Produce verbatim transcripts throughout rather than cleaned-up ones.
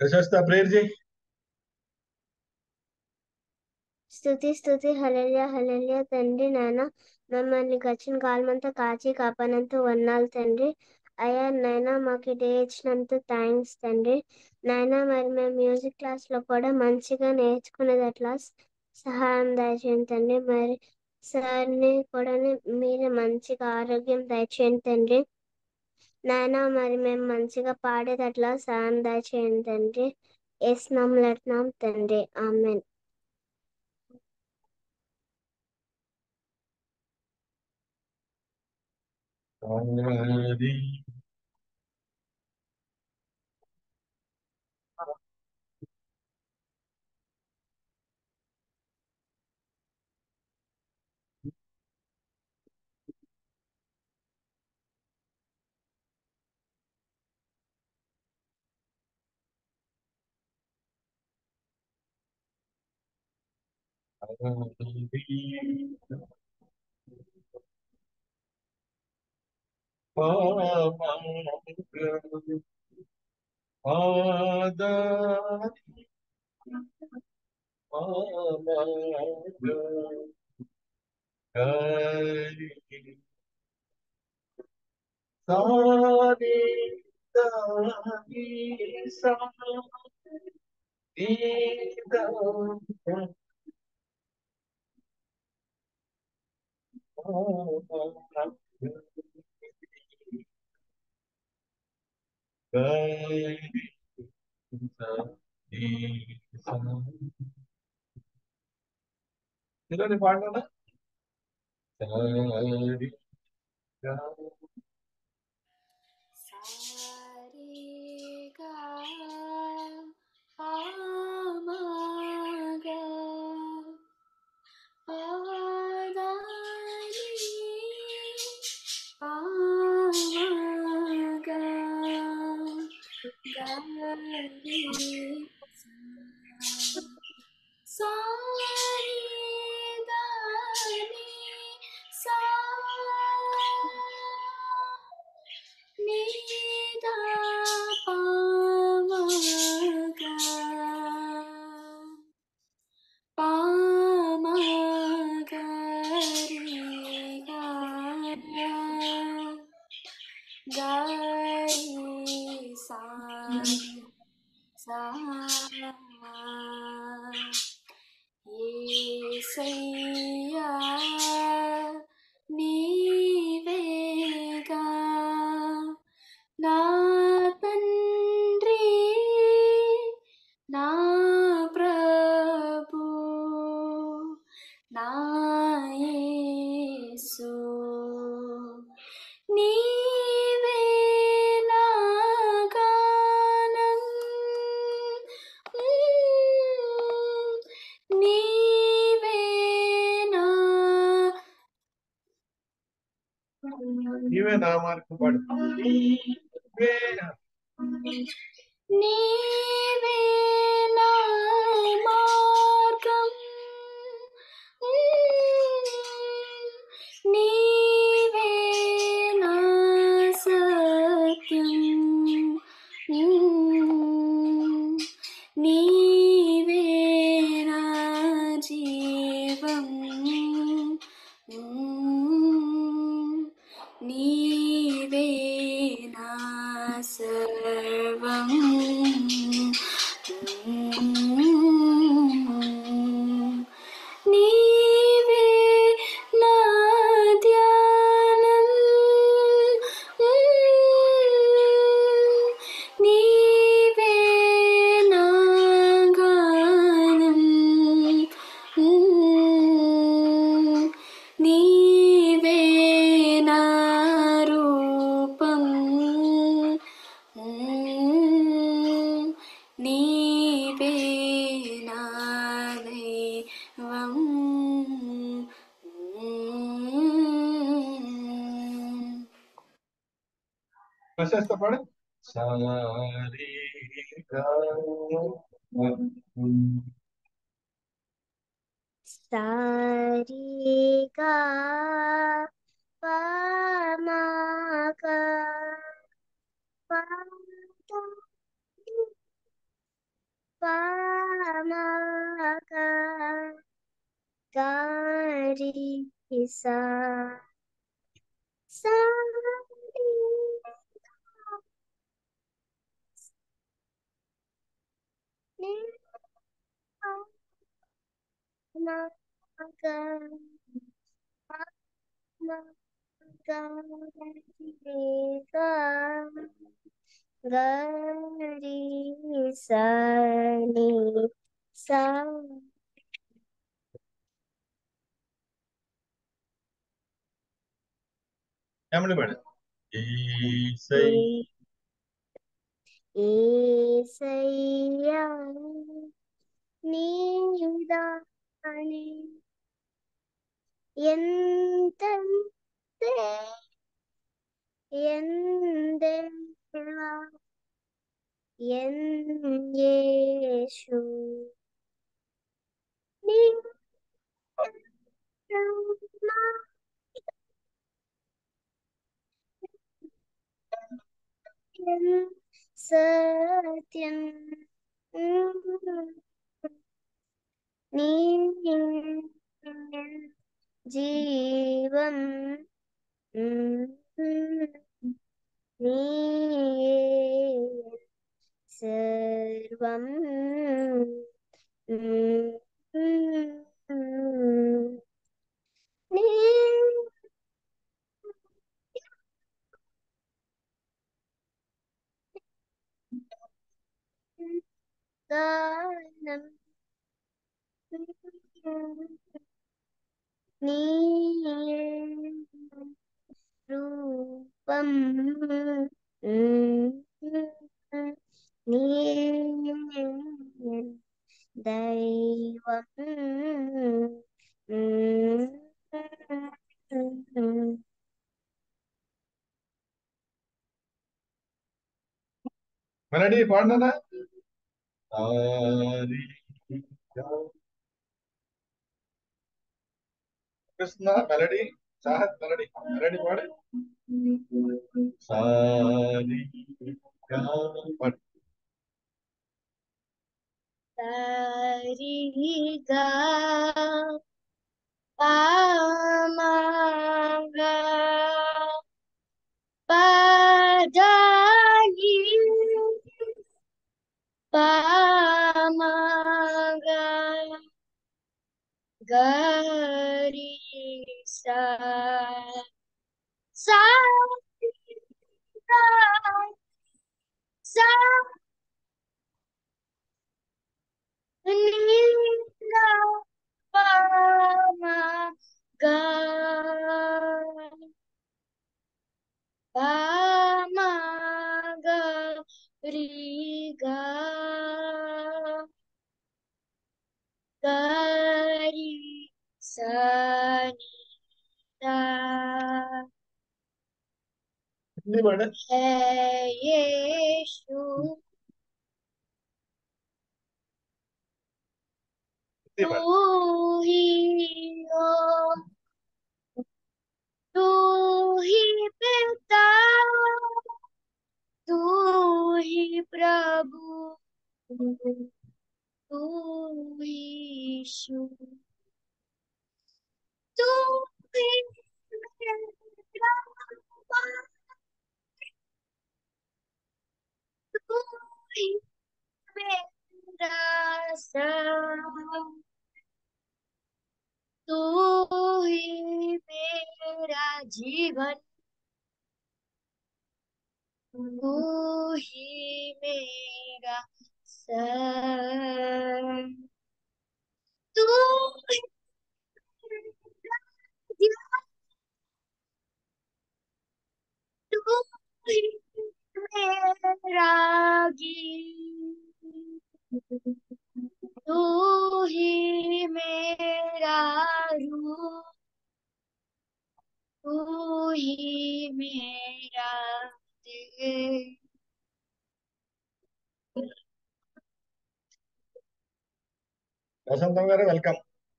ప్రశస్త ప్రేయర్ చేయి. స్తుతి స్తుతి హల్లెలూయా హల్లెలూయా తండ్రి నాయన మమ్మల్ని గడిచిన కాలమంతా కాచి కాపాడినంత వందనాలు తండ్రి. అయ్యా నాయన మాకు డే ఇచ్చినందుకు థ్యాంక్స్ తండ్రి. నాయన మరి మేము మ్యూజిక్ క్లాస్ లో కూడా మంచిగా నేర్చుకునేది అట్లా సహాయం దయచేయండి తండ్రి. మరి సార్ని కూడా మీరు మంచిగా ఆరోగ్యం దయచేయండి తండ్రి. నాయన మరి మేము మంచిగా పాడేది అట్లా సహాయం దయచేయండి తండ్రి. ఏసునాం లెట్నాం తండ్రి, ఆమెన్. ఆది ఆది సాది దాని సా దీదా పాడనా సారిగా పామగా పాదాని పామగా గారి సారిదాని సా నీదా పామగా పామగరిగా గరి సా సా యేసయ్యా నీవేగా నా తండ్రి నా ప్రభు నా యేసు నీవే నా గానం నీవే నా నీవే నా మార్గం పాడు. నీవే నీవే నా మార్గం నీవే నా సత్యం నీవే నా జీవం నీవే నా సర్వం నీవే నా ధ్యానం నీవే నా గానం నీవే నా రూపం నీవే నా దైవం ప్రశస్త పాడు. సారిగా సారిగా పామగా పాద పామగా గారి సా సారి ని పామగా పామగా రి సా గరి సా ని సా ఏమని పాడు ఈసై ఏసయ్యా నీదాని ఎంతంతే ఎందేవా ఎన్ యేషు నీ ప్రేమ ఎన్ సత్యం నీ జీవం నీయే సర్వం నీ గానం నీ రూపం నీ దైవం మెలడీ పాడినా సారి కృష్ణ మెలడీ చాహత్ మెలడీ మెలడీ పాడు సారి పాడు సరిగా పామగా పదాయి పామగా గరి సా సా సా నీలా పామగా పామగా రిగా గరి సని దా హిందీ పాడు है यीशु హిందీ तू పాడు ही हो तू ही पिता तू ही प्रभु तू यीशु तू ही मेरा तू ही मेरा सब तू ही मेरा जीवन तू ही मेरा सब तू ही मेरा जीवन तू ही मेरा गीत तू ही मेरा रूप तू ही मेरा दिल వసంతం గారు వెల్కమ్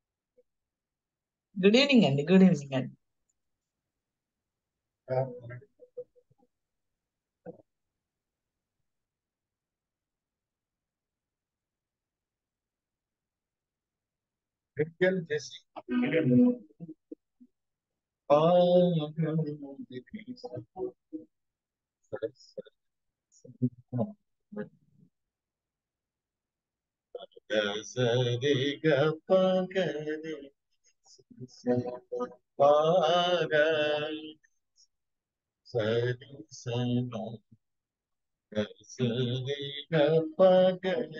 గుడ్ ఈవినింగ్ అండి గుడ్ ఈవినింగ్ అండి గెల్ చేసి సరి గ పగరి పాగ సరి సమ సరి గ పగరి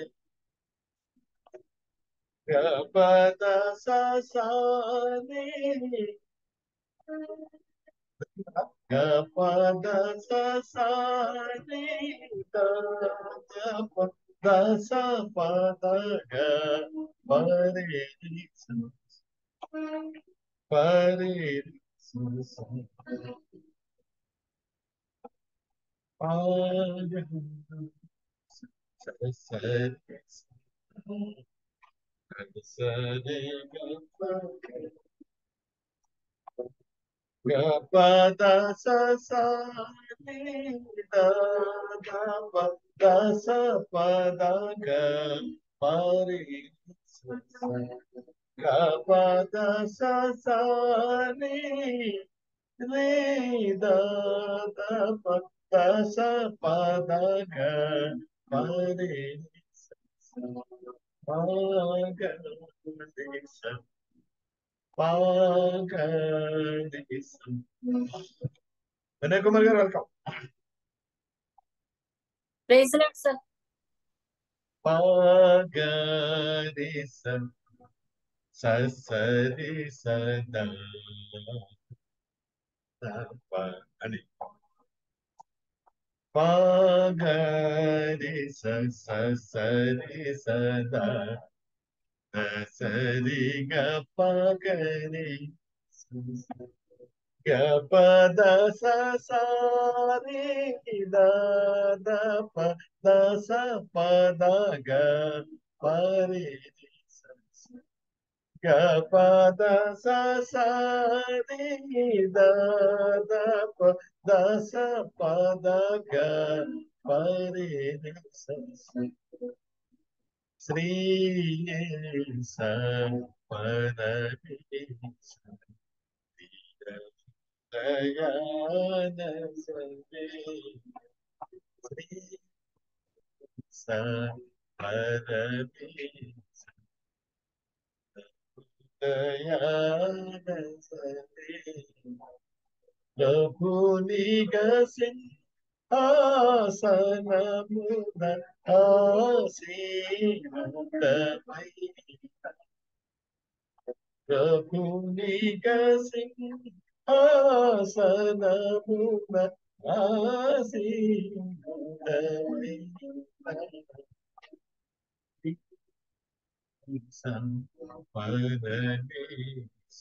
గ పద స సా ని గ పద స సా ని ద గ ప ద స ప ద గ ప రి రి స ప రి రి స స ప గ స స రి స స రి గ ప గ ప ద స సా ని ద గ ప ద స ప ద గ ప రి స స గ ప ద స సా ని రే ద ద ప ద స ప ద గ ప రి స స ప గ రి స ప గ రి స వినయ్ కుమార్ గారు వెల్కమ్. Praise lord sir. ప గ రి స స స రి స ద ద ప అని ప గ రి స స స రి స ద ద స రి గ ప గ రి స స గ ప ద స సా రి ద ద ప ద స ప ద గ ప రి రి స స గ ప ద స సా రి ద ద ప ద స ప ద గ ప రి రి స స శ్రీ స ప ద రి స దయాన సరే శ్రీ స ప ద రి దయాన సరే ప్రభునిగ సింహాసనమున ఆసీనుడవై ప్రభునిగ సింహాసనమున ఆసీనుడవై పరమేశ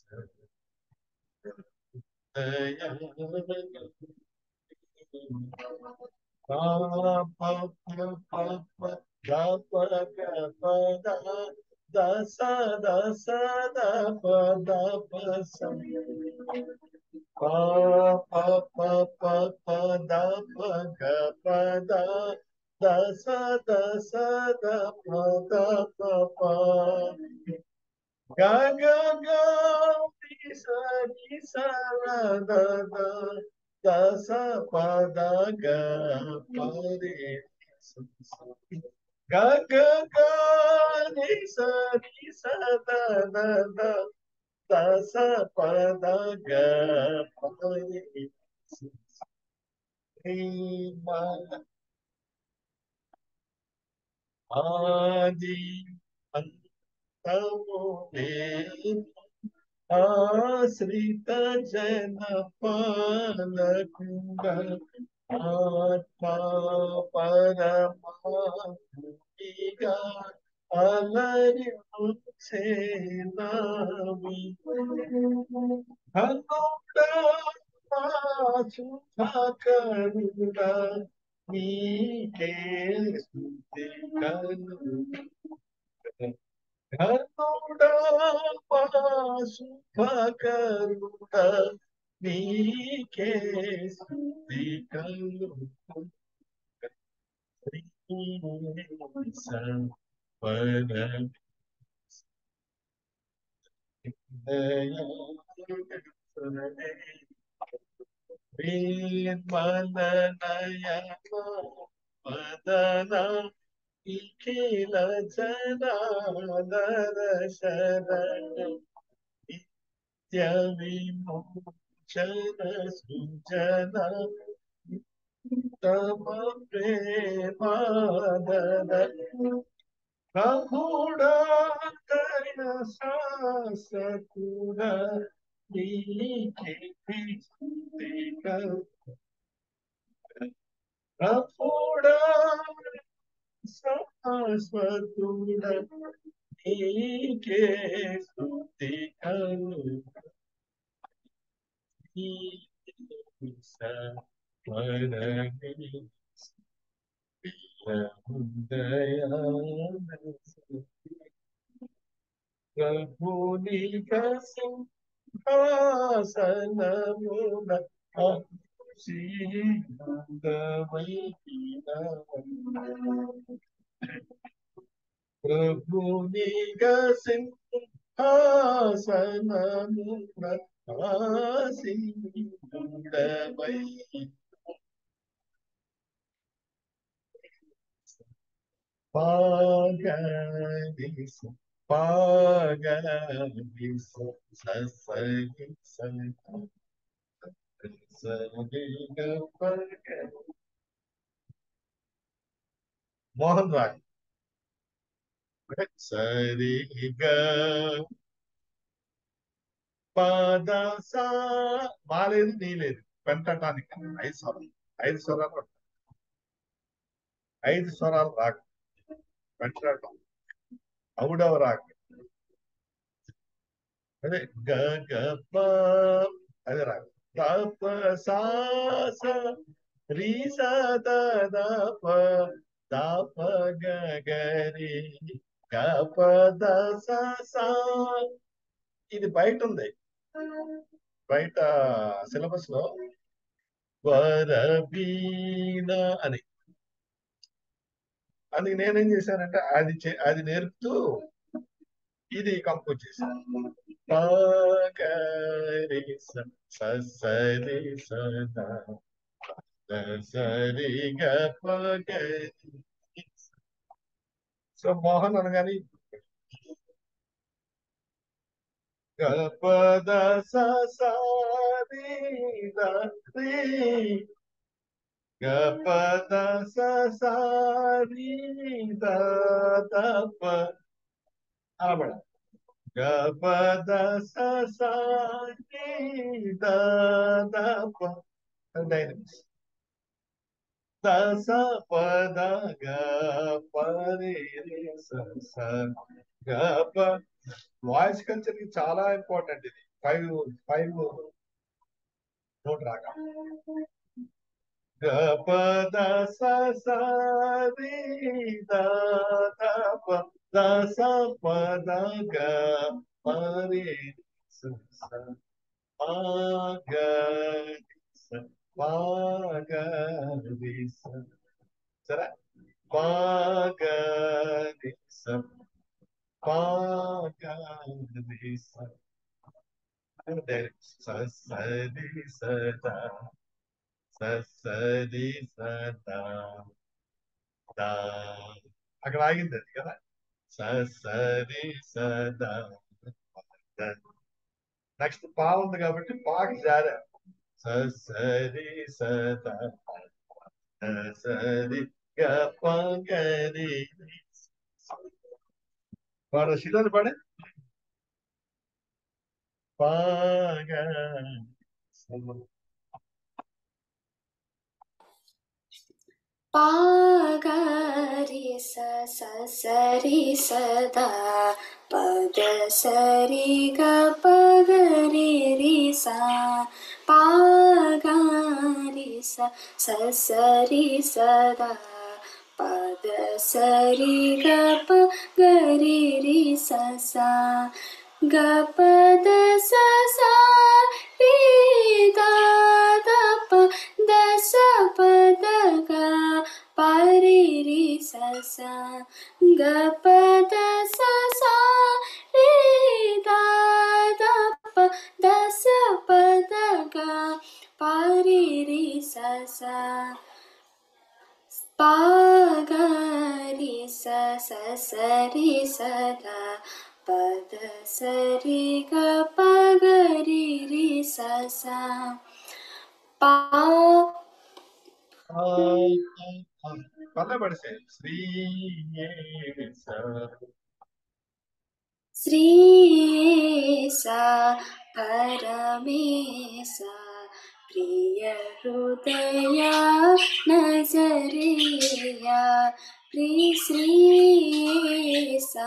దశ దశ ద పద పస ప ప ప ప ప ద ప గ పద దశ దశ ద పద ప ప గ గ గ రి స రి స ర ద ద ద స ప ద గ ప రి స స గ గ గ రి స రి స ద ద ద ద స ప ద గ ప రి స స రి మ ఆది అంతము లేని ఆశ్రిత జన పాలకుండ ఆత్మా పరమాత్మిగా అలరి సేనామి హనుడా సుఖకరుడా నీకే స్తుతి కలు కరుడా సుఖకరుడా నీకే స్తుతి కలు పరమ మదన ఇఖిల జనాదర శరణ నిత్య విమోచన సృజన తమ ప్రేమాదర ప్రభుడా కరుణ శాశ్వతుడా నీకే స్తుతిక ప్రభుడా శాశ్వతుడా నీకే స్తుతికలు స్మరణి ప్రభుని సింహాసనమున ప్రభుని సింహాసనమున ఆసీనుడవై పాగనిస పాగనిస ససగి సరిగ పగ మోహన్ రాయ్ సరిగ పద సా బాలేదు నీ లేదు పెంటటానికి ఐదు స్వరాలు ఐదు స్వరాలు ఐదు స్వరాలు రాగం పెంటటం ఔడవ రాగం అదే గ గ ప అదే రాగం తప సాస రీ స ద ద ప ద ప గ గ రి గ ప ద స సా ఇది బయట ఉంది బయట సిలబస్ లో వరబీన అని అందుకు నేనేం చేశానంటే అది అది నేర్పుతూ ఇది కంపోజ్ చేశాను సరి సదా సరి సో మోహన్ అనగాని గపద సరి గపద సరి దప అనబడ గపద సరి దప డైనమిక్స్ దస పద గ పరి స గప వాయిస్ కల్చర్ కి చాలా ఇంపార్టెంట్ ఇది ఫైవ్ ఫైవ్ నోట్ రాగా గపద సరి దప దస పద గ పరి స సరే సరి సదా సరి సదా అక్కడ ఆగింది అది కదా సరి సదా నెక్స్ట్ పా ఉంది కాబట్టి పాకి జారా సరి సదా సరి గరి పాడ శిలని పాడే పాగ పాగరి స సరి సదా పద సరి గ పగరి రి సా పాగరి స సరి సదా పద సరి గ పగరి రి సా గ పద స రి ద ద ప ద స పద గ పరి రి స గ పద స రి ద sa pa ga ri sa sa sa ri sa da pa da sa ri ga pa ga ri ri sa sa pa పల్లె పడిసే శ్రీ శ్రీయేసా పరమేశా ప్రియ హృదయ నజరేయ ప్రి శ్రీయేసా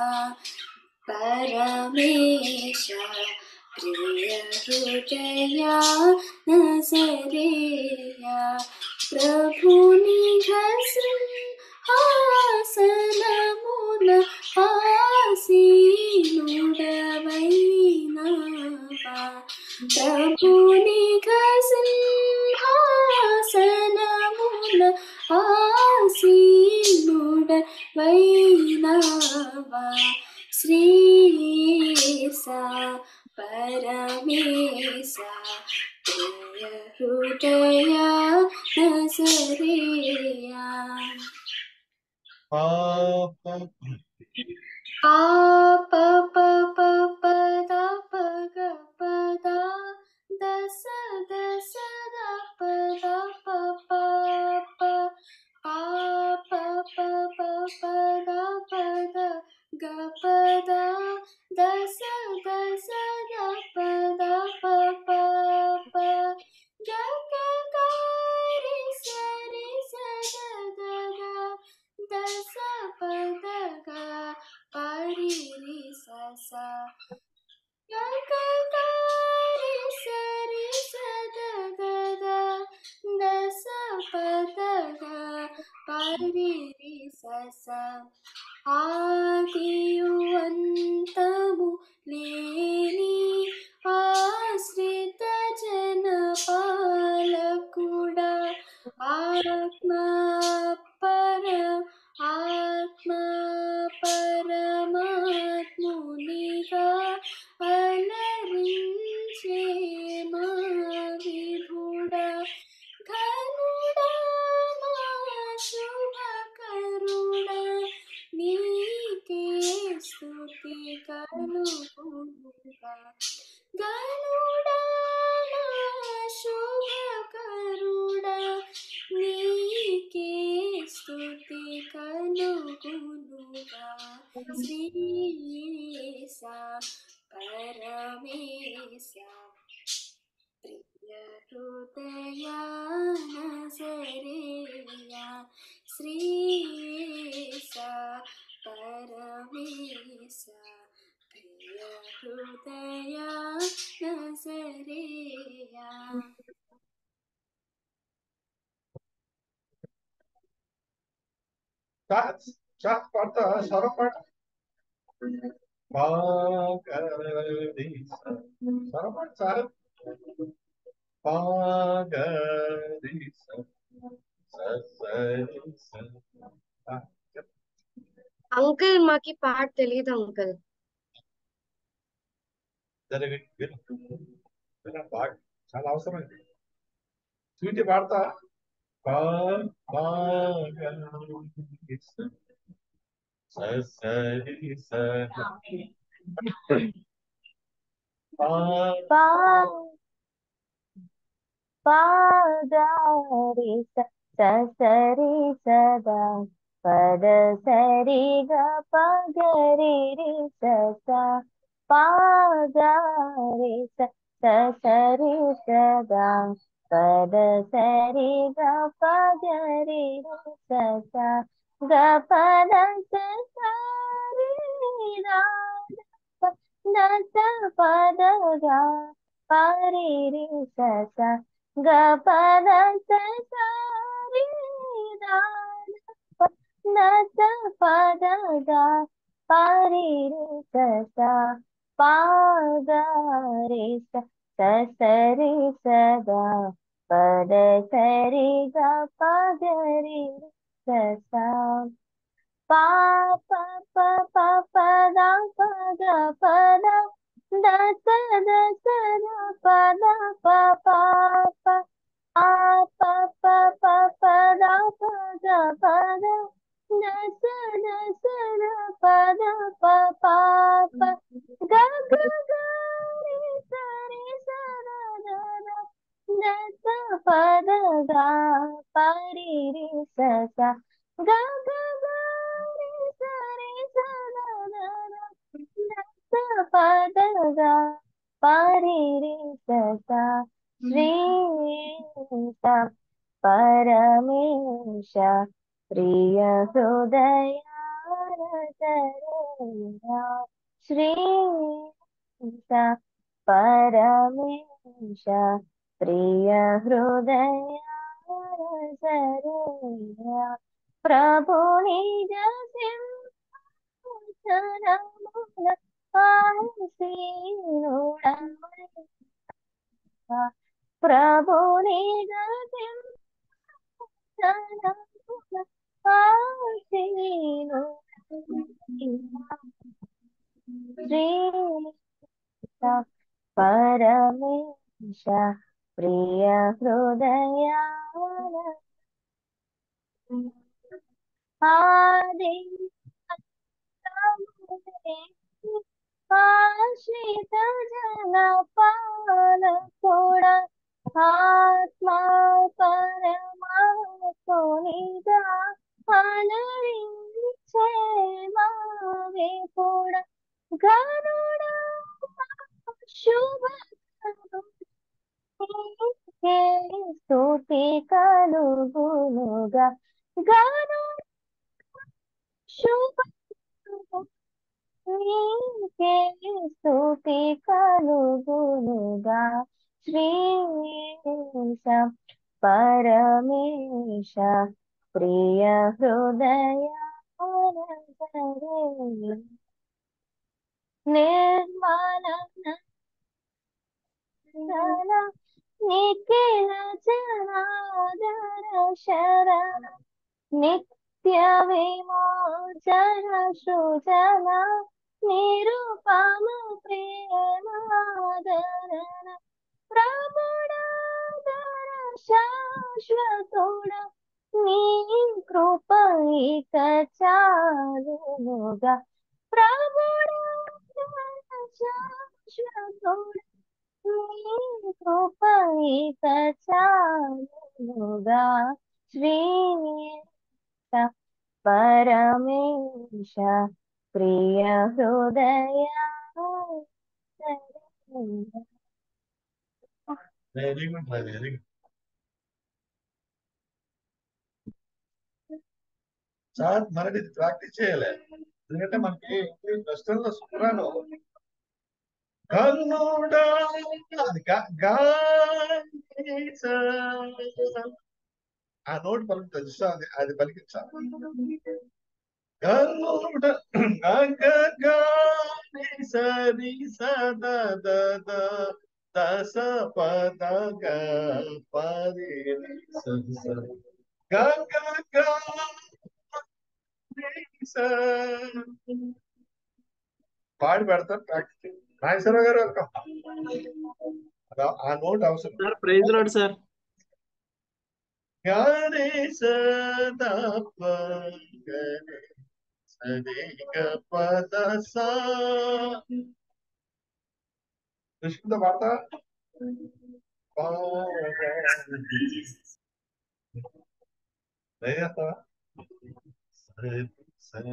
పరమేశా ప్రియ హృదయ నజరేయ ప్రభుని హాసనమున ఆసీనుడవైనవా ప్రభుని హాసనమున ఆసీనుడవైనవా శ్రీయేసా పరమేశా ప్రియ హృదయ నజరేయ పాప ఆ ప ప ప ప ద ప గ ప ద ద స ద స ద ప ద ప ప ప ఆ ప ప ప ప ద ప ద గ ప ద ద స ద స ద ప ద ప ప ప గ గ గ రి స రి స ద ద ద ద స ప ద గ ప రి రి స స గ గ గ రి స రి స ద ద ద ద స ప ద గ ప రి రి స స ఆదియు అంతము లేని ఆశ్రిత జన పాలకుడా ఆత్మ పర ఆత్మ పరమాత్మునిగా అలరించే మా విభుడా ఘనుడా మా శుభకరుడా నీకే స్తుతి కలుగుగా గనుడా మా శుభకరుడా నీకే స్తుతి కలుగునుగా శ్రీయేసా పరమేశా ప్రియ హృదయ నజరేయ శ్రీయేసా పరమేశా ప్రియ హృదయ నజరేయ చాచ్ చాచ్ పాడతా స్వరం పాట పాగరి స్వరం పాట సార్ పాగరి సరి అంకుల్ మాకి పాట తెలియదు అంకుల్ జరగ విన పాట చాలా అవసరమైంది స్వీట్ పాడతా సరి సరి పాగారి సరి సదా పద సరి గ పగరి రి సా పాగారి సరి సదా పద సరి గ పగరి రి సా గ పద సరి దశ పద గ పరి రి సా గ పద సరి దశ పద గ పరి రి సా పాగరి సరి సదా పద సరి గ పగరి రి సా పా ప ప ప ప ద ప గ ప ద ద స ద స ద ప ద ప ప ప ఆ ప ప pa pa da pa da pa da da sa da sa da pa da pa pa pa ga ga ga re sa re sa da da da da sa pa da ga pa re re sa sa ga ga ga re sa re sa da da da da sa pa da ga pa re re sa sa Shri పరమేశ ప్రియ హృదయారతరేయ శ్రీ పరమేశ ప్రియ హృదయారతరేయ ప్రభు నిజ సింహాసనమున ఆసీనుడవై ప్రభు నిజ సింహాసనమున ఆసీనుడవై శ్రీ పరమేశ ప్రియ హృదయా ఆది ఆశ్రిత జన పాలకుడ ఆత్మా పరమాత్మునిగా అలరించే మా వేపుడ గరుడ శుభ స్తుతి కలుగునుగా గరుడ శుభ నీకే స్తుతి కలుగునుగా శ్రీశ పరమేశ ప్రియ హృదయ నిర్మల నిఖిల జనాదర శరణ నిత్య విమోచన సృజన నిరుపమ ప్రేమాదరణ ప్రభుడాదర శాశ్వతుడ నీ కృప ఇక చాలునుగా ప్రభుడాదర శాశ్వతుడ నీ కృప ఇక చాలునుగా శ్రీ పరమేశ ప్రియ హృదయ very good very good. Sir మనకి ప్రాక్టీస్ చేయాలి, ఎందుకంటే మనకి ఇంగ్లీష్ వెస్టర్న్ లో సుప్రాను కన్నుడా అది గా- గాయస ఆ నోట్ పలుకుతుంది చూస్తా, అది అది పలికించాలి. కన్నుడ గ గ ని సరి సద ద ద దస పద గ పరి రి స స గ గ గ ని స. పాడి పెడతారు ప్రాక్టీస్. నాగేశ్వరరావు గారు వెల్కమ్. అదా- ఆ నోట్ అవసరం. సార్ ప్రైజ్ రాడు సార్. గారే సదా ప గరే సరి గ పద సా. కృష్ణ పాడతా చేస్తావా? సరే సరే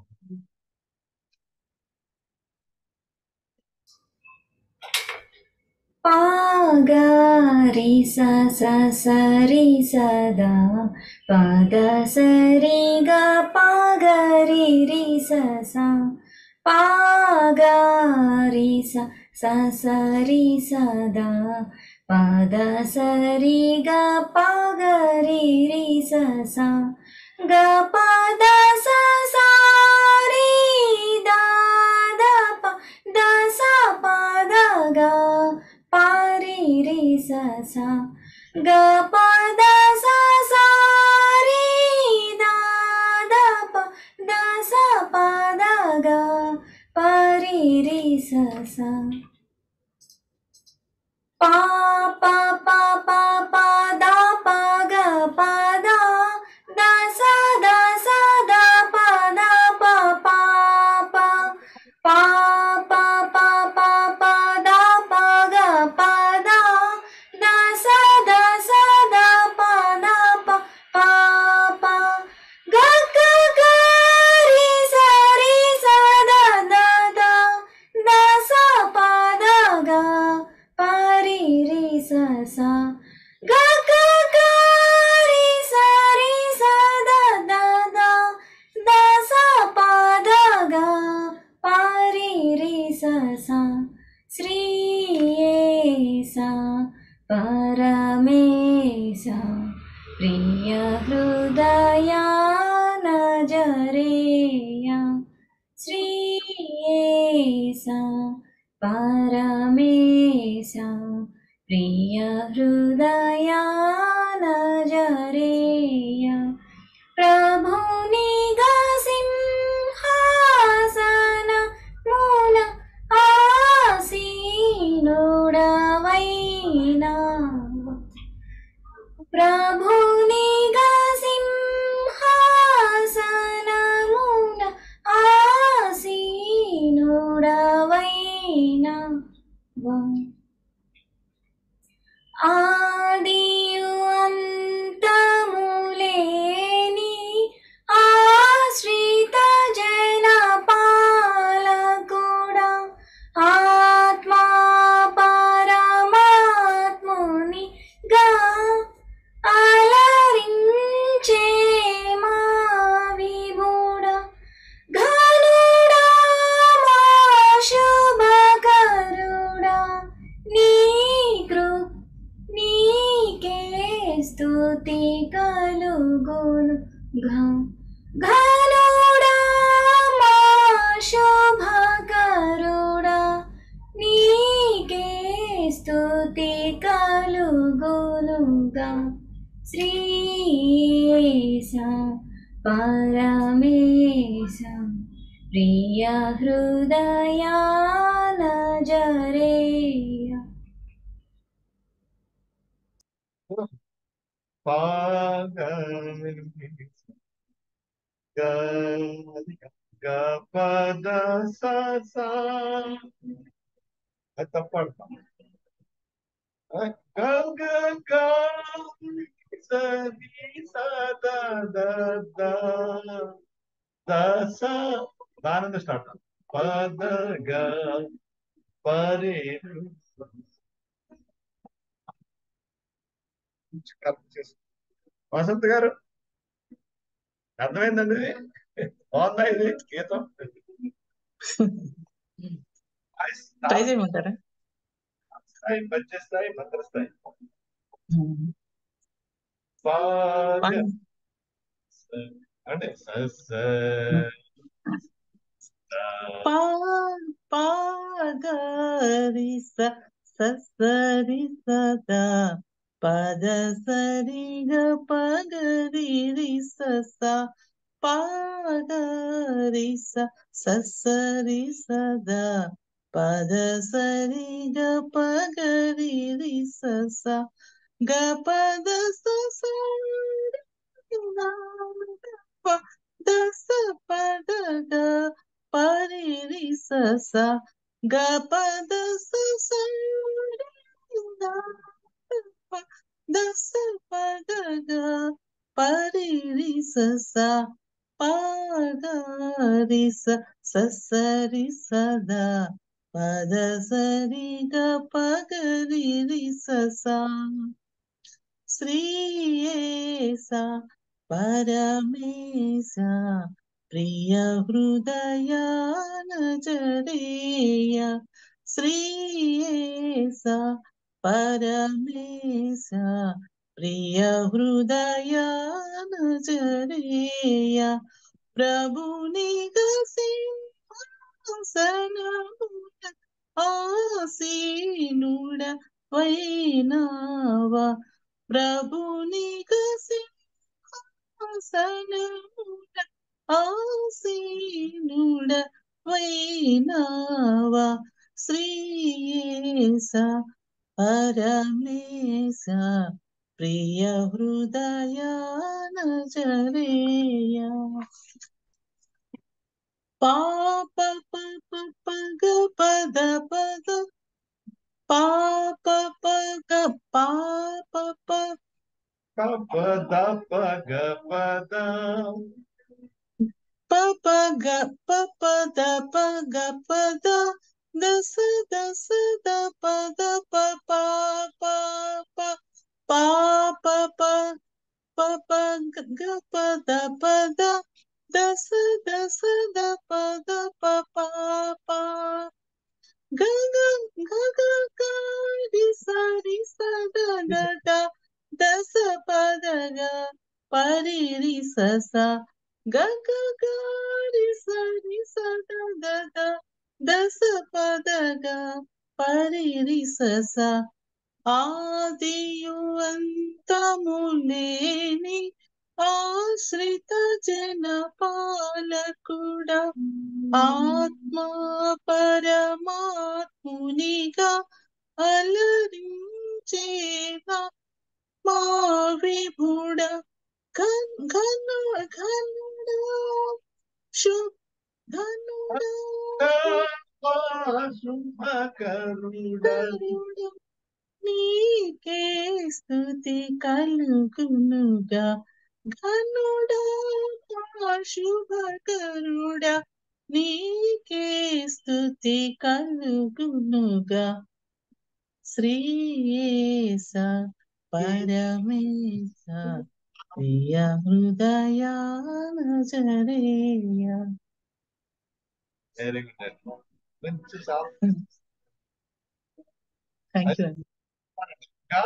పా గా రి స స స రి సదా పద స రి గ పా గ రి రి స స పా గా రి స స స రి సదా పద స రి గ పా గ రి రి స స గ పద స స రి దా ద ప ద స ప ద గ పా రి రి స స గ ప ద స స రి దా ద ప ద స ప ద గ పా రి రి స స పా ప ప ప ప ద ప గ जरेय श्रीयेसा परमेशा प्रिय हृदया न जरेय प्रभुनि सिंहासन मूल आसीनुडवैना प्रभुनि सिंहासन मूल आसीनुडवैना आदियु अंतमुलेनि आश्रित जन पालकुडा आत्मा परमात्मुनि गा अलरिंचे मा विभुडा घनुडा मा शुभकरुडा नी कृ నీకే స్తుతి కలుగును ఘనుడా మా శుభకరుడా నీకే స్తుతి కలుగునుగా శ్రీయేస పరమేశ ప్రియ హృదయా న జరేయ గపద ససా అది తప్పడతాం గగ సది సదా దస దానంద స్టార్ట్ పద గ పరే వసంత్ గారు అర్థమైందండి ఇది బాగుందా ఇది గీతం ట్రై చేయమంటారా? స్థాయి పద్య స్థాయి మంత్ర స్థాయి అంటే పాగరి సరి సదా పద సరి గ పగరి రి ససా పాగరి సరి సదా పద సరి గ పగరి రి ససా గ పద దస పద గ పరి రి ససా గ పద దస పద గ పరి రి ససా పాగరి సరి సదా పద సరి గ పగరి రి ససా శ్రీయేస పరమేశ ప్రియ హృదయా న జరేయ శ్రీయేస పరమేశ ప్రియ హృదయా న జరేయ ప్రభుని సింహాసనమున ఆసీనుడ వైనావా ప్రభుని సింహాసనమున ఆసీనుడ వైనావా శ్రీయేస పరమేశ ప్రియ హృదయా న జరేయ పాప పప పగ పద పద పాప పగ పాప పద పగ పద పప గ పప ద పగ పద దస దస ద పద పప పాప పప గ పద పద దస దస ద పద పప గ గ గ గ రి సరి సద గ దస పద గ పరి రి ససా గ గ గ రి స రి స ద ద ద ద స ప ద గ ప రి రి స స ఆదియు అంతము లేని ఆశ్రిత జన పాలకుడా ఆత్మ పరమాత్మునిగా అలరించేనా మా విభుడ ఘన ఘన ఘనుడా శు ఘనుడా శుభకరుడా కరుడా నీకే స్తుతి కలుగునుగా ఘనుడా శుభకరుడా నీకే స్తుతి కలుగునుగా శ్రీయేస పరమేశ ప్రియ హృదయానజరేయ. Very good. మంచి సాంగ్. Thank you. గా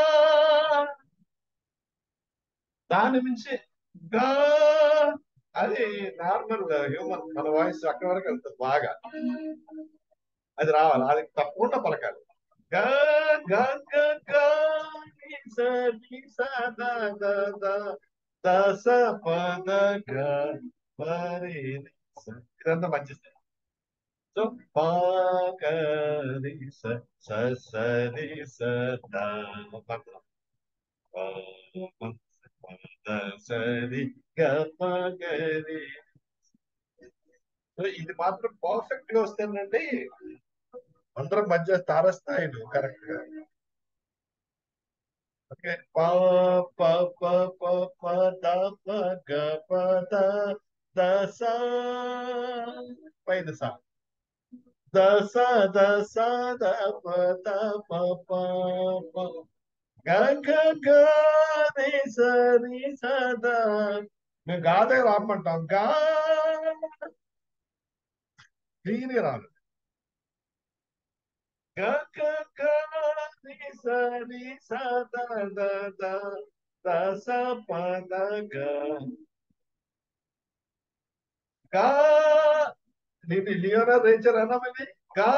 దాని మించి గా అది నార్మల్ హ్యూమన్, మన వాయిస్ అక్కడి వరకు వెళ్తుంది బాగా. అది రావాలి, అది తప్పకుండా పలకాలి. గా గా గా గా ని స ని స ద ద ద ద స ప ద గ ప రి ని స. ఇదంతా మంచిది. సో పా గ రి స స స రి స ద ప ద స రి గ ప గ రి. సో ఇది మాత్రం పర్ఫెక్ట్ గా వస్తేనండి అందరం మధ్య తారస్థాయిలు కరెక్ట్ గా. ఓకే. ప ప ప ప ప ద ప గ ప ద ద స పైన స ద స ద స ద ప ద ప ప ప గ గ గ రి స రి స ద. మేము గా దగ్గర ఆపమంటాం. గా దీని రాదు. గ గ గ రి స రి స ద ద ద ద స ప ద గ గా. దీన్ని లియోనా రేచర్ అన్నది గా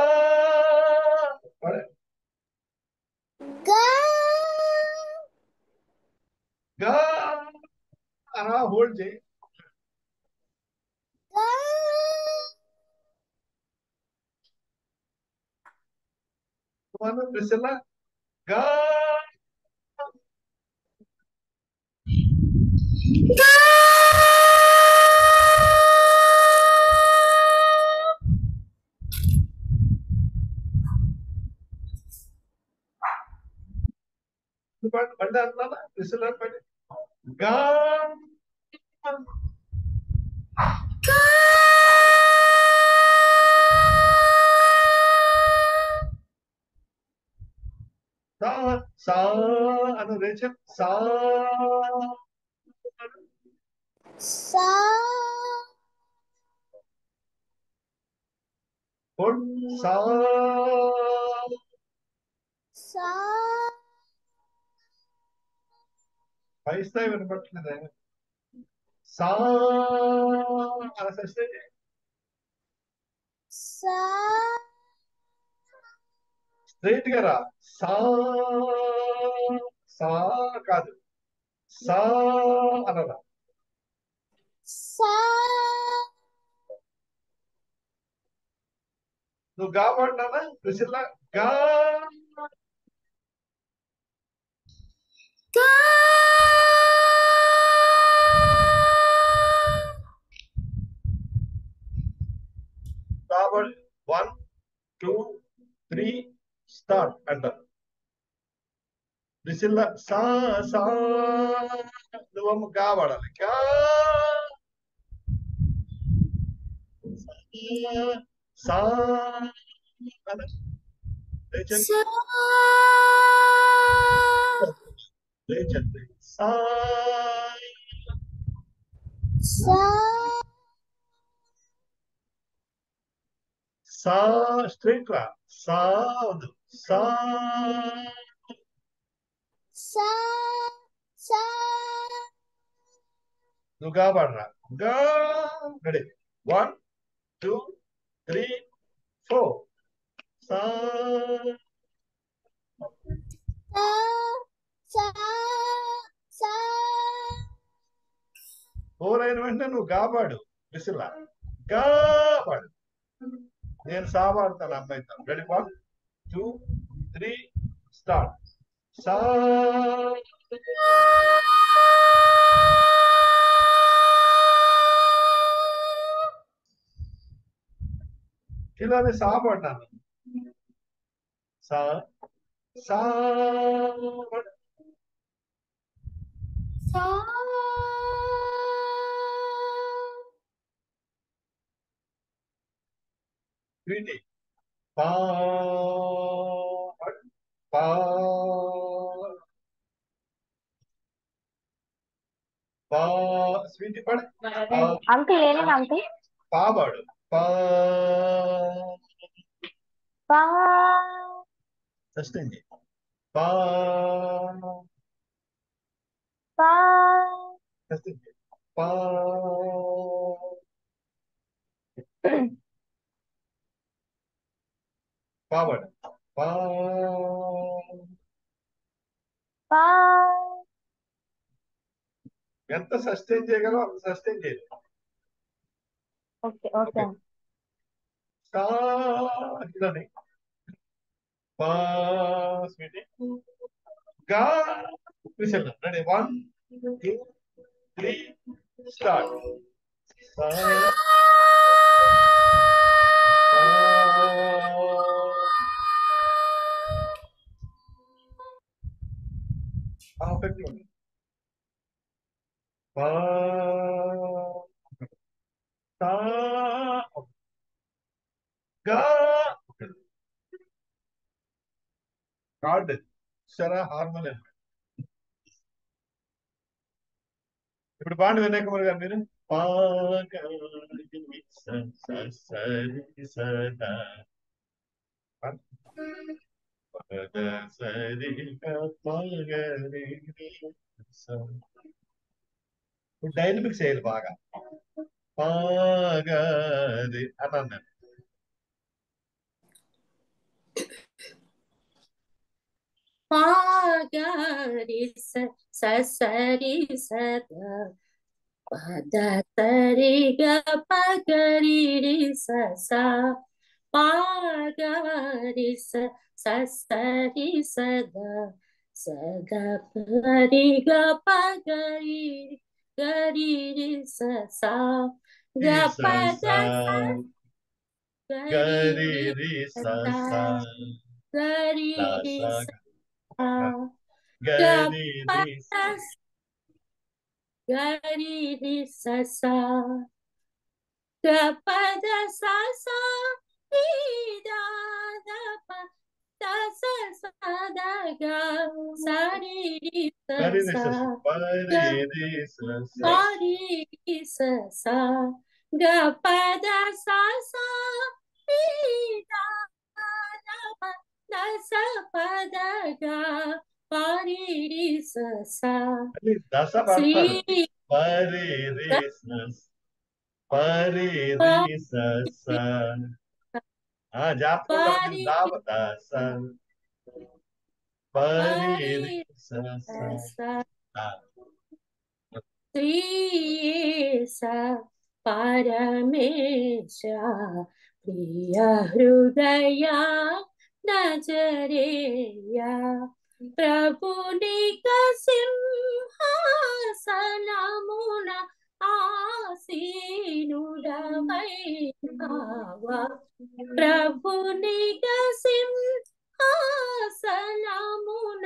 గా గా అలా హోల్డ్ చేయి. గా మనం ప్రిసిల్లా గా బండి అంటున్నా ప్రిసిల్లా బండి గా సా సా అను రేచర్ సా సా హోల్డ్ సా సా పై స్థాయి వినపట్లేదే. సా అలా సస్తే సా స్ట్రైట్ గా రా. సా సా కాదు సా అనరా. సా నువ్వు గా పడినానా ప్రిసిల్లా గా కాబట్టి వన్ టూ త్రీ స్టార్ట్ అంటారు. ప్రిసిల్లా సా సా నువ్వమ్మ గా పడాలి. గా సా అన రేచర్ సా రేచర్ సా సా సా స్ట్రైట్ రా. సా వద్దు. సా సా సా నువ్వు గా పాడరా గా ready one two three four సా సా సా ఫోర్ అయిన వెంటనే నువ్వు గా పాడు విసిల్లా గా పాడు నేను సా పాడతాను అమ్మాయితో ready one two three start సా ఇలానే సా పాడినాను సా సా పాడు. సా స్వీటీ పా పాడు. పా పా స్వీటీ పాడు పా అంకుల్ ఏనేమి అంకుల్ పా పాడు పా పా సస్టైన్ చేయి పా పా సస్టైన్ చేయి పా పా పాడు పా పా ఎంత సస్టైన్ చేయగలవు అంత సస్టైన్ చేయాలి ఓకే ఓకే ఓకే సా ఇలానే పా స్వీటీ గా whistle ready one two three start సా పర్ఫెక్ట్ ఉంది పా సా గా కార్డ్ సరా హార్మోనియం ఇప్పుడు పాండి వినాయకుమార్ గారు మీరు పాగా సరి సదా పద సరి పగరి ఇప్పుడు డైనమిక్స్ చేయాలి బాగా పాగది అన్నాను నేను పాగరి సరి సదా పద సరి గ పగరి రి సా పాగరి సరి సదా సదా పరి గ పగరి గరి రి సా గ పద గరి రి సా గరి రి సా గరి రి గరి రి సా గ పద సా సా రి దా ద ప ద స స ద గ సా రి రి గరి రి సా పరి రి సా రి రి సా గ పద సా సా రి దా ద ప ద స ప ద గ ప రి రి సా దశ శ్రీ పడతారు పరి రి పరి రి స జాగ్రత్తగా పరి దావ దశ పరి పరి రి స శ్రీయేస పరమేశ ప్రియ హృదయ నజరేయ ప్రభునిక సింహాసనమున ఆసీనుడవైనావా ప్రభునిక సింహాసనమున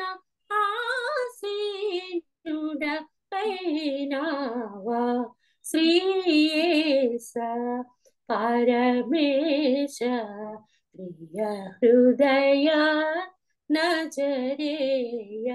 ఆసీనుడ పైనావా శ్రీయేస పరమేశ ప్రియ హృదయ నజరేయ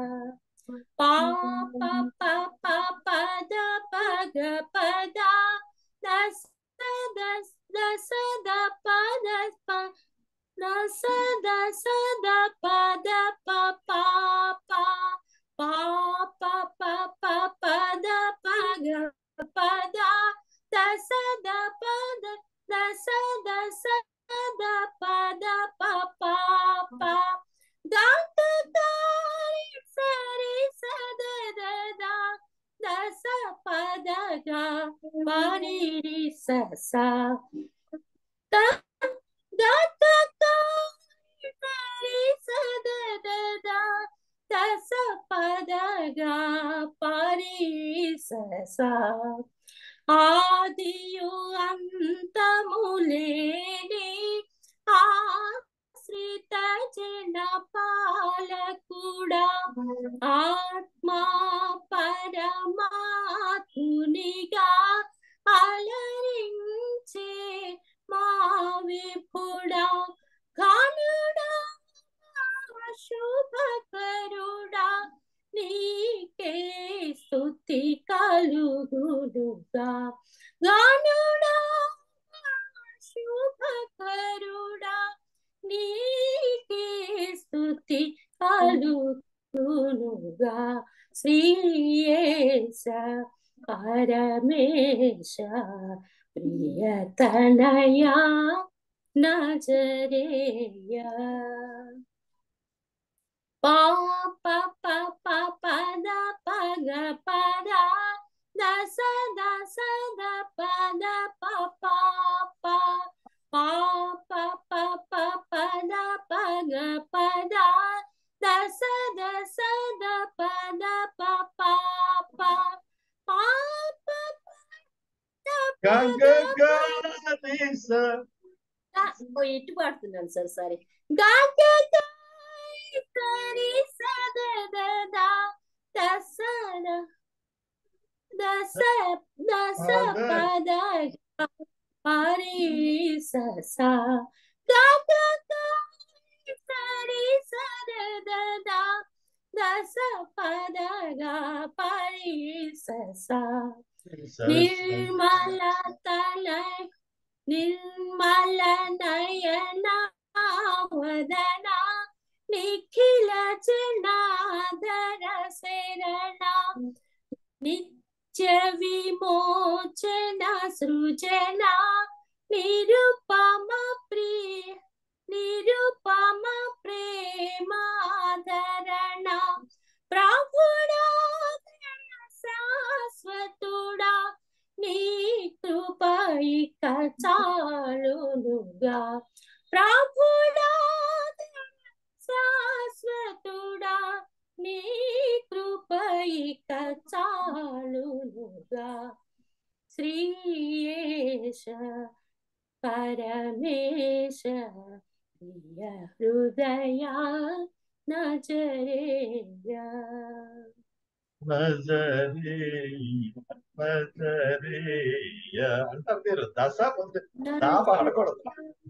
పాప ప పద పగ పద దశ దశ దశ ద పద ప దశ దశ ద పద ప పా పా pa pa pa pa pa da pa ga పద దస ద పద దస దస ద పద ప ప ప గాత గారి సరి సద ద ద దస పద గ పరి రి స స త గాత గారి సరి సద ద ద దస పద గ పరి స స ఆదియు అంతము లేని ఆశ్రిత జన పాలకుడా ఆత్మా పరమాత్మునిగా అలరించే మా విభుడా ఘనుడా శుభకరుడా నీకే స్తుతి కలుగునుగా గానుడా శుభకరుడా నీకే స్తుతి కలుగునుగా శ్రీయేశ పరమేశ ప్రియతనయా నజరేయ pa pa pa pa pa da pa ga pa da da sa da sa da pa da pa pa pa pa pa pa pa pa da pa ga pa da da sa da sa da pa da pa pa pa pa pa గ గ గ రి స ఓ ఇటు పాడుతున్నాను sir sorry గా గా గా సరి సద ద ద దస దస దస పద పరి స స గా గా గా సరి సద ద ద దస పద గ పరి స స నిర్మల తలయ నిర్మల నయన వదన నిఖిల జనాదర శరణ నిత్య విమోచన సృజన నిరుపమ ప్రియ నిరుపమ ప్రేమాధరణ ప్రభుడా శాశ్వతుడా నీ కృప ఇక చాలునుగా ప్రభుడా శాశ్వతుడా నీ కృప ఇక చాలునుగా శ్రీయేశ పరమేశ ప్రియ హృదయ నజరేయ నజరేయ నజరేయ అంటారు మీరు దశ ముందు దా పాడకూడదు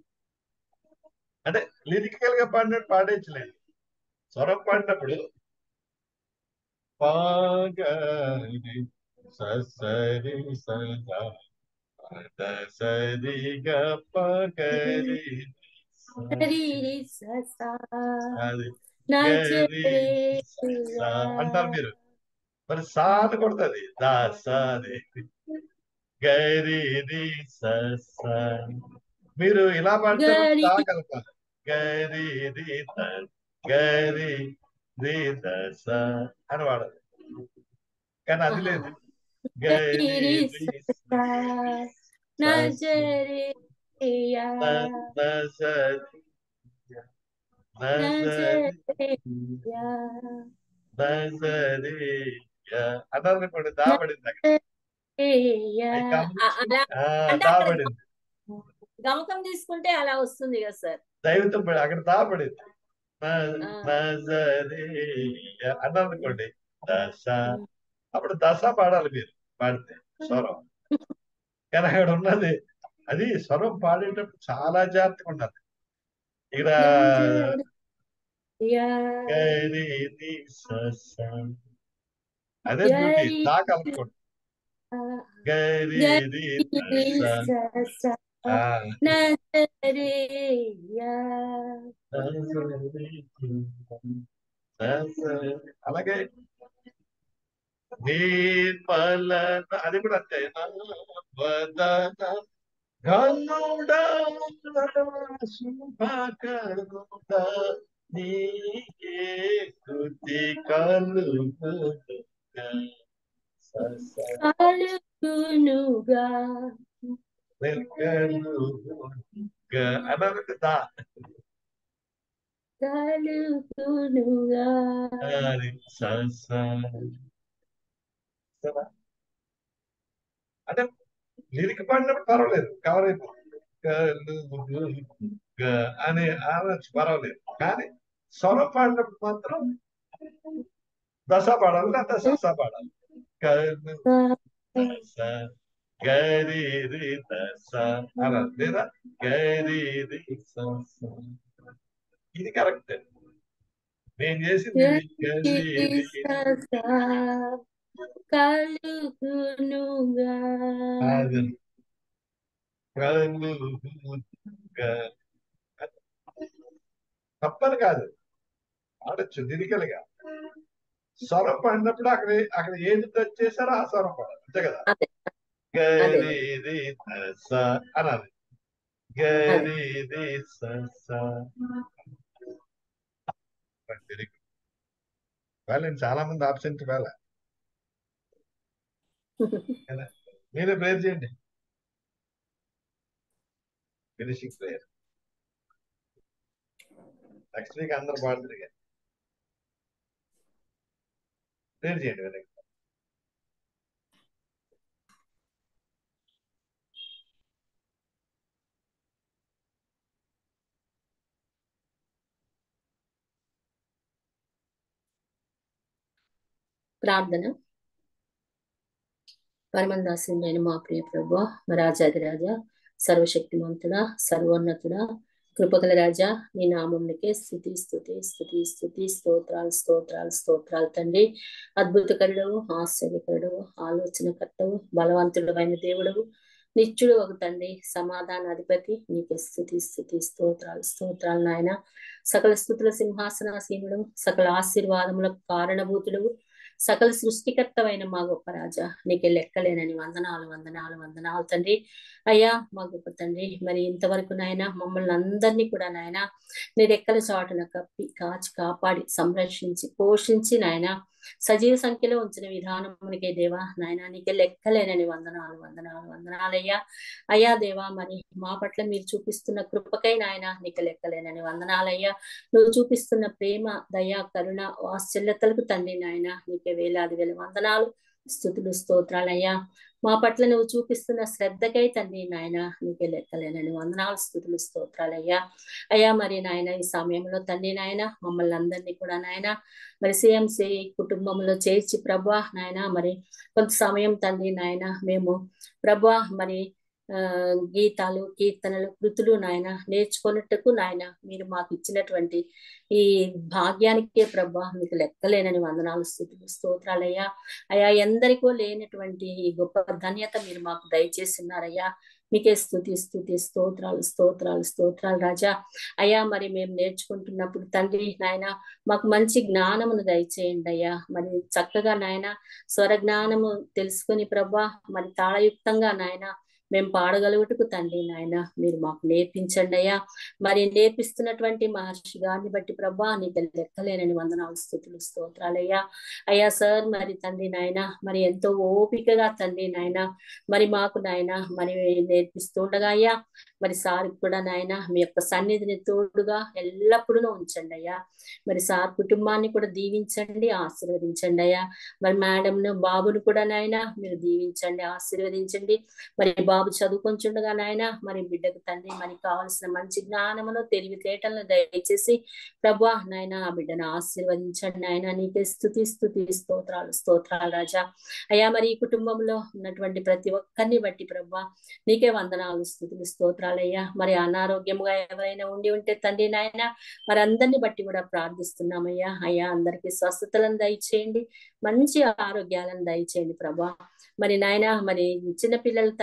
అంటే లిరికల్ గా పాడినట్టు పాడేయచ్చులేదు స్వరం పాడినప్పుడు పాగరి సరి సదా సరి గ పగరి అది గరి అంటారు మీరు మరి సాను కొడుతుంది దా సాది గరి రి స మీరు ఇలా పాడితే దా కలపాలి గరి రి ద గరి రి ద స అని వాడాలి కానీ అది లేదు గరి రి అన్నారు అనుకోండి దా పడింది అక్కడ దా పడింది గమకం తీసుకుంటే అలా వస్తుంది కదా సార్ దైవతం పడి అక్కడ దా పడింది అన్నారు అనుకోండి దశ అప్పుడు దశ పాడాలి మీరు పాడితే స్వరం కానీ అక్కడ ఉన్నది అది స్వరం పాడేటప్పుడు చాలా జాగ్రత్తగా ఉండాలి ఇక్కడ అదే బ్యూటీ దా కలుపుకోండి గరి అలాగే నిర్మల అది కూడా అంతే వదన గనుడా శుభకరుడా నీకే కృతి కలుగునుగా కలుగునుగా అనంత దా కలుగునుగా అంటే లిరిక్ పాడినప్పుడు పర్వాలేదు కవర్ అయిపోతుంది అని అనొచ్చు పర్వాలేదు. కానీ స్వరం పాడినప్పుడు మాత్రం దశ పాడాలి లేదా సస పాడాలి. కలు దశ గరి రి దశ అనాలి లేదా గరి రి సస. ఇది కరెక్ట్. నేను చేసింది గరి రి కలుగునుగా తప్పని కాదు, ఆడొచ్చు లిరికల్గా. స్వరం పడినప్పుడు అక్కడ అక్కడ ఏది టచ్ చేశారో ఆ స్వరం పడాలి, అంతే కదా. గరి రి స అనాలి, గరి రి స. వాళ్ళని చాలా మంది ఆబ్సెంట్ వేళ మీరే ప్రేయర్ చేయండి, ఫినిషింగ్ ప్రేయర్. నెక్స్ట్ వీక్ అందరు పాడుతుంది ప్రేయర్ చేయండి వెనక్కి. ప్రార్థన. పరమందాసిందైన మా ప్రియ ప్రభువా, మా రాజాదిరాజా, సర్వశక్తిమంతుడా, సర్వోన్నతుడా, కృపగల రాజా, నీ నామంకే స్తుతి స్తుతి స్తుతి స్తుతి స్తోత్రాలు స్తోత్రాలు స్తోత్రాలు తండ్రి. అద్భుతకరుడవు, ఆశ్చర్యకరుడవు, ఆలోచనకర్తవు, బలవంతుడమైన దేవుడవు, నిత్యుడు ఒక తండ్రి, సమాధాన అధిపతి, నీకు స్తుతి స్తుతి స్తోత్రాలు స్తోత్రాలు నాయన. సకల స్తుతుల సింహాసనాసీనుడు, సకల ఆశీర్వాదములకు కారణభూతుడు, సకల సృష్టికర్తమైన మా గొప్ప రాజా, నీకే లెక్కలేనని వందనాలు వందనాలు వందనాలు తండ్రి. అయ్యా మా గొప్ప తండ్రి, మరి ఇంతవరకు నాయన మమ్మల్ని అందరినీ కూడా నాయన నీ రెక్కల చాటున కప్పి కాచి కాపాడి సంరక్షించి పోషించి నాయన సజీవ సంఖ్యలో ఉంచిన విధానమునికే దేవా నాయన నీకే లెక్కలేనని వందనాలు వందనాలు వందనాలయ్యా. అయ్యా దేవా, మరి మా పట్ల మీరు చూపిస్తున్న కృపకై నాయన నీకు లెక్కలేనని వందనాలయ్యా. నువ్వు చూపిస్తున్న ప్రేమ, దయా, కరుణ, వాత్సల్యతలకు తండ్రి నాయన నీకే వేలాది వేల వందనాలు స్తుతులు స్తోత్రాలయ్యా. మా పట్ల నువ్వు చూపిస్తున్న శ్రద్ధకై తండ్రి నాయన నీకే లెక్కలేనని వందనాలు స్తुతులు స్తోత్రాలయ్యా. అయ్యా మరి నాయన ఈ సమయంలో తండ్రి నాయన మమ్మల్ని అందరినీ కూడా నాయన మరి సిఎంసి కుటుంబంలో చేర్చి ప్రభా నాయన మరి కొంత సమయం తండ్రి నాయన మేము ప్రభా మరి ఆ గీతాలు, కీర్తనలు, కృతులు నాయన నేర్చుకున్నట్టుకు నాయన మీరు మాకు ఇచ్చినటువంటి ఈ భాగ్యానికే ప్రభా మీకు లెక్కలేనని వందనాలు స్తుతులు స్తోత్రాలయ్యా. అయ్యా ఎందరికో లేనటువంటి ఈ గొప్ప ధన్యత మీరు మాకు దయచేస్తున్నారయ్యా. మీకే స్తుతి స్తుతి స్తోత్రాలు స్తోత్రాలు స్తోత్రాలు రాజా. అయ్యా మరి మేము నేర్చుకుంటున్నప్పుడు తండ్రి నాయన మాకు మంచి జ్ఞానమును దయచేయండి అయ్యా. మరి చక్కగా నాయన స్వర జ్ఞానము తెలుసుకుని ప్రభా మరి తాళయుక్తంగా నాయన మేము పాడగలుగుటకు తండ్రి నాయన మీరు మాకు నేర్పించండి అయ్యా. మరి నేర్పిస్తున్నటువంటి మహర్షి గారిని బట్టి ప్రభా నీకు లెక్కలేనని వందనాలు స్తుతులు స్తోత్రాలయ్యా. అయ్యా సార్ మరి తండ్రి నాయన మరి ఎంతో ఓపికగా తండ్రి నాయన మరి మాకు నాయన మరి నేర్పిస్తుండగా అయ్యా మరి సార్ కూడా నాయన మీ యొక్క సన్నిధిని తోడుగా ఎల్లప్పుడూ ఉంచండి అయ్యా. మరి సార్ కుటుంబాన్ని కూడా దీవించండి, ఆశీర్వదించండి అయ్యా. మరి మేడంను బాబును కూడా నాయన మీరు దీవించండి, ఆశీర్వదించండి. మరి బాబు చదువుకొంచుండగా నాయన మరి బిడ్డకు తండ్రి మరి కావలసిన మంచి జ్ఞానమును తెలివితేటలను దయచేసి ప్రభా నాయన ఆ బిడ్డను ఆశీర్వదించండి నాయన. నీకే స్తుతి స్తుతి స్తోత్రాలు స్తోత్రాలు రాజా. అయ్యా మరి ఈ కుటుంబంలో ఉన్నటువంటి ప్రతి ఒక్కరిని బట్టి ప్రభా నీకే వందనాలు స్తుతులు స్తోత్రాలయ్యా. మరి అనారోగ్యంగా ఎవరైనా ఉండి ఉంటే తండ్రి నాయన మరి అందరిని బట్టి కూడా ప్రార్థిస్తున్నామయ్యా. అయ్యా అందరికీ స్వస్థతలను దయచేయండి, మంచి ఆరోగ్యాలను దయచేయండి ప్రభా. మరి నాయన మరి చిన్న పిల్లలు తండ్రి నాయన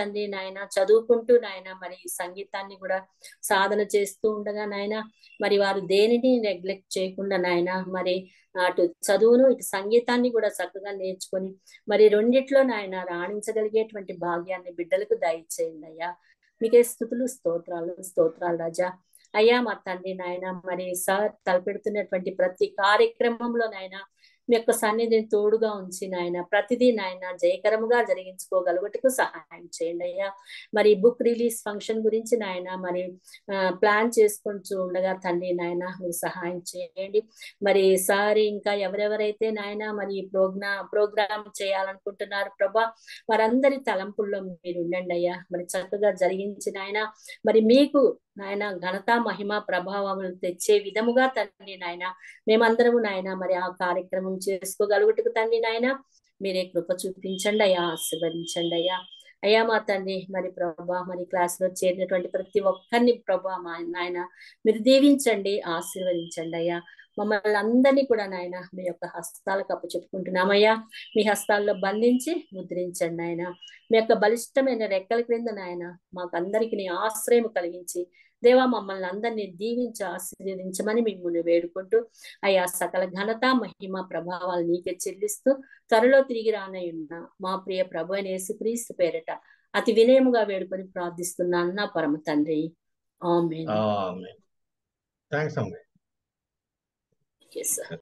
నాయన చదువుకుంటూ నాయన మరి ఈ సంగీతాన్ని కూడా సాధన చేస్తూ ఉండగా నాయన మరి వారు దేనిని నెగ్లెక్ట్ చేయకుండా నాయన మరి అటు చదువును ఇటు సంగీతాన్ని కూడా చక్కగా నేర్చుకొని మరి రెండిట్లో నాయన రాణించగలిగేటువంటి భాగ్యాన్ని బిడ్డలకు దయచేయండి అయ్యా. మీకే స్తుతులు స్తోత్రాలు స్తోత్రాలు రాజా. అయ్యా మా తండ్రి నాయన మరి సార్ తలపెడుతున్నటువంటి ప్రతి కార్యక్రమంలో నాయన మీ యొక్క సన్నిధిని తోడుగా ఉంచి నాయన ప్రతిదీ నాయన జయకరముగా జరిగించుకోగలుగుటకు సహాయం చేయండి అయ్యా. మరి బుక్ రిలీజ్ ఫంక్షన్ గురించి నాయన మరి ప్లాన్ చేసుకుంటూ ఉండగా తండ్రి నాయన మీరు సహాయం చేయండి. మరి సారి ఇంకా ఎవరెవరైతే నాయన మరి ప్రోగ్రామ్ ప్రోగ్రామ్ చేయాలనుకుంటున్నారు ప్రభా వారందరి తలంపుల్లో మీరు ఉండండి అయ్యా. మరి చక్కగా జరిగించిన ఆయన మరి మీకు నాయన ఘనత మహిమ ప్రభావములు తెచ్చే విధముగా తండ్రి నాయన మేమందరము నాయన మరి ఆ కార్యక్రమం చేసుకోగలుగుటకు తండ్రి నాయన మీరే కృప చూపించండి అయ్యా, ఆశీర్వదించండి అయ్యా. అయ్యా మా తండ్రి మరి ప్రభా మరి క్లాస్ లో చేరినటువంటి ప్రతి ఒక్కరిని ప్రభా మా నాయన మీరు దీవించండి, ఆశీర్వదించండి అయ్యా. మమ్మల్ని అందరినీ కూడా నాయన మీ యొక్క హస్తాలకు అప్పచెప్పుకుంటున్నామయ్యా. మీ హస్తాల్లో బంధించి ముద్రించండి నాయన. మీ యొక్క బలిష్టమైన రెక్కల క్రింద నాయన మాకందరికి నీ ఆశ్రయం కలిగించి దేవా మమ్మల్ని అందరినీ దీవించి ఆశీర్వదించమని మిమ్మల్ని వేడుకుంటూ అయ్యా సకల ఘనత మహిమ ప్రభావాలు నీకే చెల్లిస్తూ త్వరలో తిరిగి రానయ్యున్న మా ప్రియ ప్రభు అయిన యేసుక్రీస్తు పేరిట అతి వినయముగా వేడుకొని ప్రార్థిస్తున్నాను నా పరమ తండ్రి. ఆమేన్. థ్యాంక్స్ అమ్మ. Yes, sir.